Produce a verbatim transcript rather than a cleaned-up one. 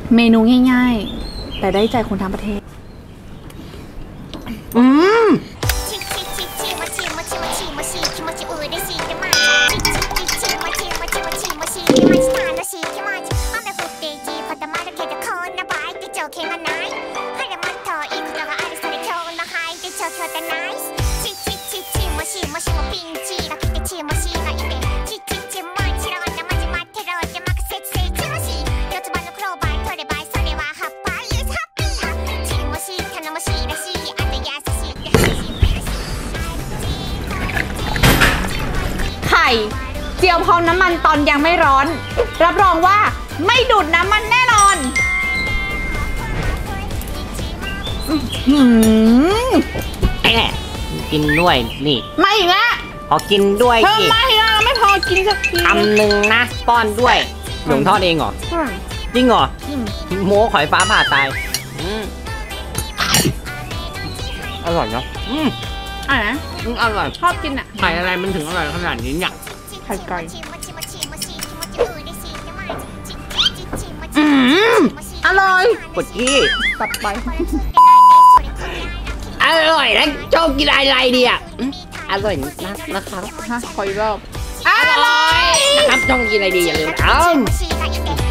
เมนูง่ายๆแต่ได้ใจคนทั้งประเทศอืมเจียวพร้อมน้ำมันตอนยังไม่ร้อนรับรองว่าไม่ดูดน้ำมันแน่นอนแอะกินด้วยนี่ไม่อีกแล้วขอกินด้วยเพิ่มมาทีละไม่พอกินสักทีคำหนึ่งนะป้อนด้วยหลงทอดเองเหรอจริงเหรอโม้ขอยฟ้าผ่าตายอร่อยเนาะอืมอร่อยนะอร่อยชอบกินอ่ะไข่อะไรมันถึงอร่อยขนาดนี้เนี่ยไข่ไก่อร่อยปวดขี้ตัดไปอร่อยนะชอบกินอะไรดีอ่ะอร่อยนะนะครับฮะขออีกรอบอร่อยนะครับชอบกินอะไรดีอย่าลืมเอา